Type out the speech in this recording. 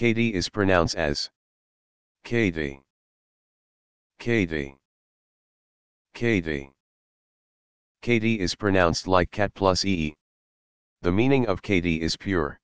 Katie is pronounced as Katie. Katie. Katie. Katie is pronounced like cat plus ee. The meaning of Katie is pure.